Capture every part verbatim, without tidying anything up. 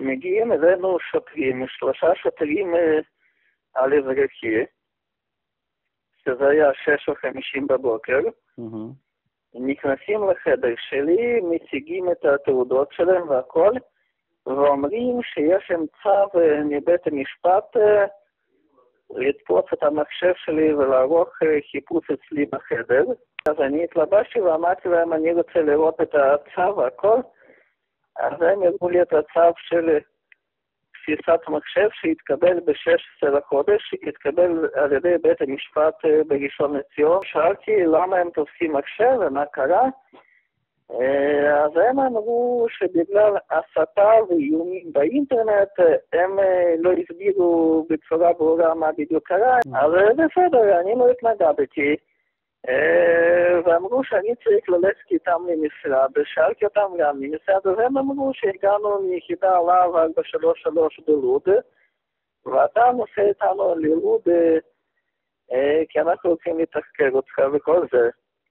מגיעים אלינו שוטרים, שלושה שוטרים על אזרחי, שזה היה שש וחמישים בבוקר, נכנסים לחדר שלי, מציגים את התעודות שלהם והכל, ואומרים שיש להם צו מבית המשפט לתפוס את המחשב שלי ולערוך חיפוש אצלי בחדר. אז אני התלבשתי ואמרתי להם, אני רוצה לראות את הצו והכל, אז הם הראו לי את הצו של תפיסת מחשב שהתקבל ב-שש עשרה לחודש, שהתקבל על ידי בית המשפט בראשון לציון. שאלתי למה הם תופסים מחשב ומה קרה, אז הם אמרו שבגלל הסתה ואיומים באינטרנט הם לא הסבירו בצורה ברורה מה בדיוק קרה, אז בסדר, אני לא התנגדתי. ואמרו שאני צריך ללכת איתם למשרד, ושאלתי אותם גם למשרד, והם אמרו שהגענו מיחידה להב ארבע שלוש שלוש בלוד, ואתה נוסע איתנו ללוד כי אנחנו רוצים לתחקר אותך וכל זה.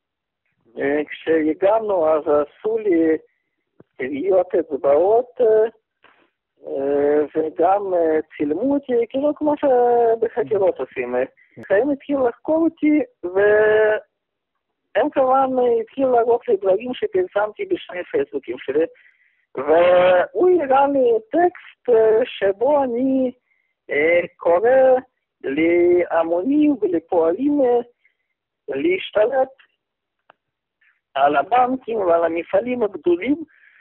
כשהגענו אז עשו לי טביעות אצבעות וגם צילמו אותי, כאילו כמו שבחקירות עושים. הם התחילו לחקור אותי, והם כמובן התחילו לערוך לי דברים שפרסמתי בשני פייסבוקים שלי, והוא הראה לי טקסט שבו אני קורא להמונים ולפועלים להשתלט על הבנקים ועל המפעלים הגדולים,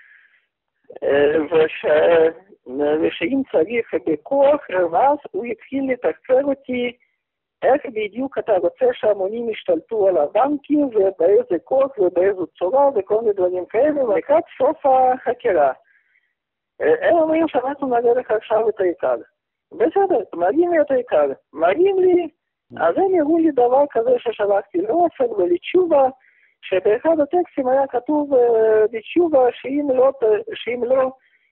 וש... ושאם צריך בכוח, ואז הוא התחיל לתחקר אותי איך בדיוק אתה רוצה שהמונים ישתלטו על הבנקים ובאיזה כוח ובאיזו צורה וכל מיני דברים כאלה, ולקראת סוף החקירה. הם אומרים שאנחנו נראה לך עכשיו את העיקר. בסדר, מראים לי את העיקר. מראים לי, אז הם הראו לי דבר כזה ששלחתי לאופן ולתשובה, שבאחד הטקסטים היה כתוב בתשובה שאם לא, שאם לא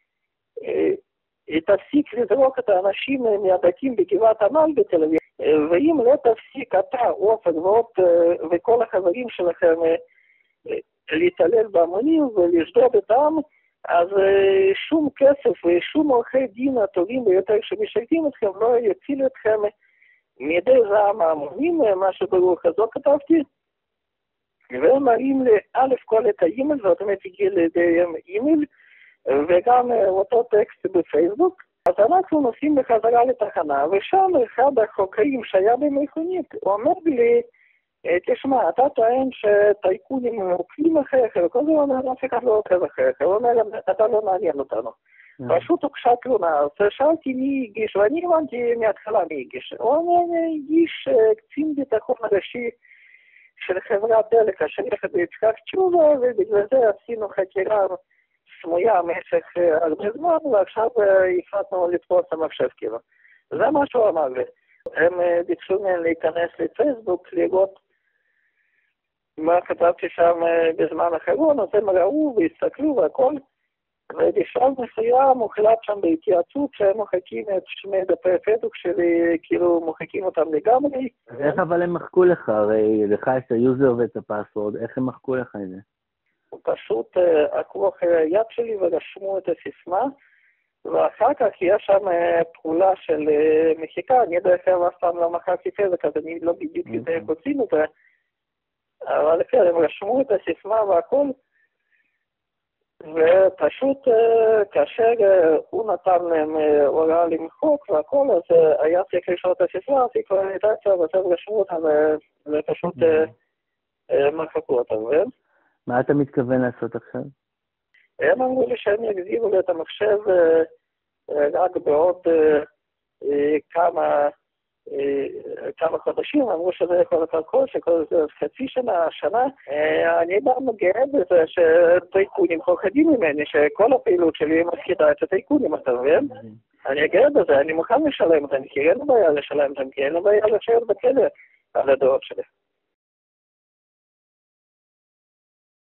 תפסיק לזרוק את האנשים מהבתים בגבעת עמל בתל אביב, ואם לא תפסיק אתה, אופן וכל החברים שלכם להתעלל בהמונים ולשדוד אותם, אז שום כסף ושום עורכי דין הטובים ביותר שמשרתים אתכם לא יצילו אתכם מידי זעם ההמונים, מה שברוח הזאת כתבתי. והם מראים לי א' כל את האימייל, זאת אומרת הגיע לידיהם אימייל, וגם אותו טקסט בפייסבוק. אז אנחנו נוסעים בחזרה לתחנה, ושם אחד החוקרים שהיה במכונית אומר לי, תשמע, אתה טוען שטייקונים עוקבים אחריך, וכל זה אומר, אף אחד לא עוקב אחריך, הוא אומר, אתה לא מעניין אותנו. פשוט הוגשה תלונה, אז שאלתי מי הגיש, ואני הבנתי מההתחלה מי הגיש. הוא אומר, הגיש קצין ביטחון ראשי של חברת דלק, אשר יחד ביצחק תשובה, ובגלל זה עשינו חקירה סמויה במשך הרבה זמן, ועכשיו החלטנו לתפוס המחשב כאילו. זה מה שהוא אמר לי. הם ביקשו ממני להיכנס לפייסבוק, לראות מה כתבתי שם בזמן האחרון, אז הם ראו והסתכלו והכל, ובשלב מסוים הוחלט שם בהתייעצות שהם מוחקים את שני דפי הפייסבוק שלי, כאילו מוחקים אותם לגמרי. איך אבל הם מחקו לך? הרי לך יש את היוזר ואת הפסוורד, איך הם מחקו לך את זה? פשוט עקבו אחרי היד שלי ורשמו את הסיסמה, ואחר כך יש שם פעולה של מחיקה, אני דרך כלל אף פעם לא מחקתי פייסבוק, אז אני לא בדיוק יודע איך עושים את זה, אבל הם רשמו את הסיסמה והכל, ופשוט כאשר הוא נתן להם הוראה למחוק והכל, אז היה צריך לשאול את הסיסמה, אז היא כבר הייתה קצת, אז הם רשמו אותה ופשוט מחקו אותה. מה אתה מתכוון לעשות עכשיו? הם אמרו לי שהם יגזירו לי את המחשב רק בעוד כמה כמה חודשים, אמרו שזה יכול לקרות כל שכל זה חצי שנה, שנה. אני גם גאה בזה שטייקונים חוכדים ממני, שכל הפעילות שלי מפחידה את הטייקונים, אתה מבין? אני גאה בזה, אני מוכן לשלם אותם, כי אין לי בעיה לשלם אותם, כי אין לי בעיה לשבת בכלא על הדעות שלי.